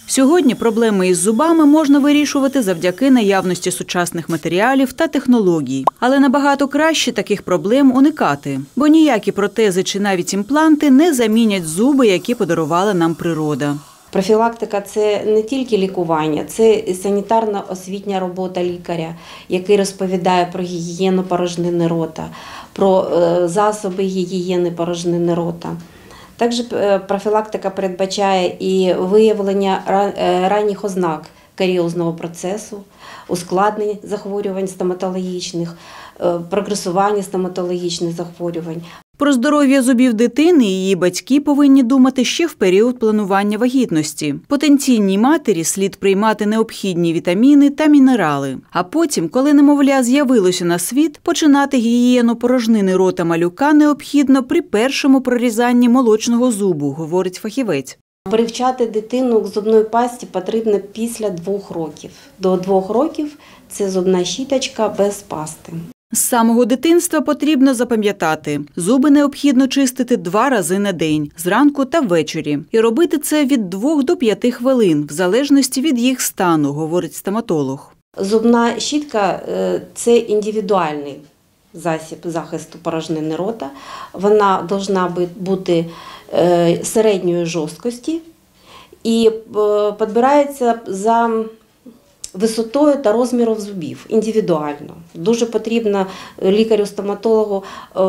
Сьогодні проблеми із зубами можна вирішувати завдяки наявності сучасних матеріалів та технологій. Але набагато краще таких проблем уникати, бо ніякі протези чи навіть імпланти не замінять зуби, які подарувала нам природа. Профілактика – це не тільки лікування, це і санітарно-освітня робота лікаря, який розповідає про гігієну порожнини рота, про засоби гігієни порожнини рота. Також профілактика передбачає і виявлення ранніх ознак каріозного процесу, ускладнень захворювань стоматологічних, прогресування стоматологічних захворювань. Про здоров'я зубів дитини її батьки повинні думати ще в період планування вагітності. Потенційній матері слід приймати необхідні вітаміни та мінерали. А потім, коли немовля з'явилося на світ, починати гігієну порожнини рота малюка необхідно при першому прорізанні молочного зубу, говорить фахівець. Привчати дитину к зубної пасті потрібно після 2 років. До 2 років – це зубна щіточка без пасти. З самого дитинства потрібно запам'ятати – зуби необхідно чистити 2 рази на день – зранку та ввечері. І робити це від 2 до 5 хвилин, в залежності від їх стану, говорить стоматолог. Зубна щітка – це індивідуальний засіб захисту порожнини рота. Вона повинна бути середньої жорсткості і підбирається за висотою та розміром зубів, індивідуально. Дуже потрібно лікарю-стоматологу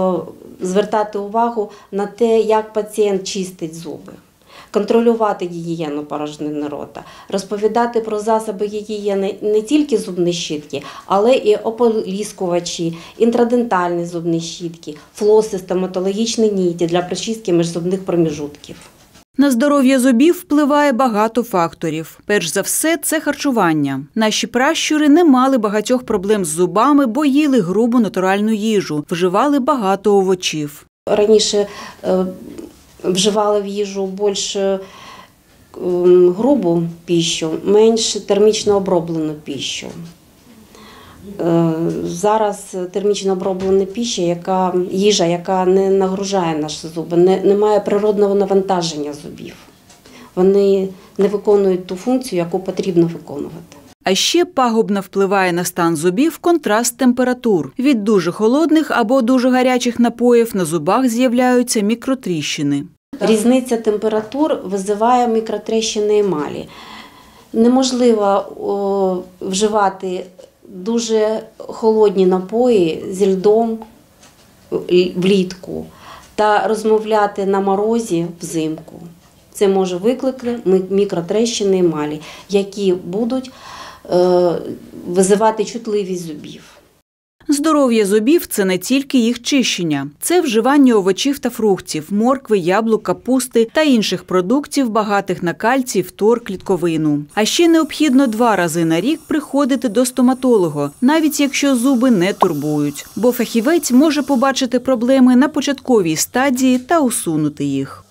звертати увагу на те, як пацієнт чистить зуби, контролювати гігієну порожнини рота, розповідати про засоби гігієни не тільки зубні щітки, але і ополіскувачі, інтрадентальні зубні щітки, флоси, стоматологічні ніті для прочистки міжзубних проміжутків. На здоров'я зубів впливає багато факторів. Перш за все – це харчування. Наші пращури не мали багатьох проблем з зубами, бо їли грубу натуральну їжу, вживали багато овочів. Раніше вживали в їжу більш грубу пищу, менш термічно оброблену пищу. Зараз термічно оброблена їжа, яка не нагружає наші зуби, не має природного навантаження зубів. Вони не виконують ту функцію, яку потрібно виконувати. А ще пагубно впливає на стан зубів контраст температур. Від дуже холодних або дуже гарячих напоїв на зубах з'являються мікротріщини. Різниця температур викликає мікротріщини емалі. Неможливо вживати дуже холодні напої зі льдом влітку та розмовляти на морозі взимку. Це може викликати мікротріщини емалі, які будуть викликати чутливість зубів. Здоров'я зубів – це не тільки їх чищення. Це вживання овочів та фруктів, моркви, яблук, капусти та інших продуктів, багатих на кальцій, фтор, клітковину. А ще необхідно 2 рази на рік приходити до стоматолога, навіть якщо зуби не турбують. Бо фахівець може побачити проблеми на початковій стадії та усунути їх.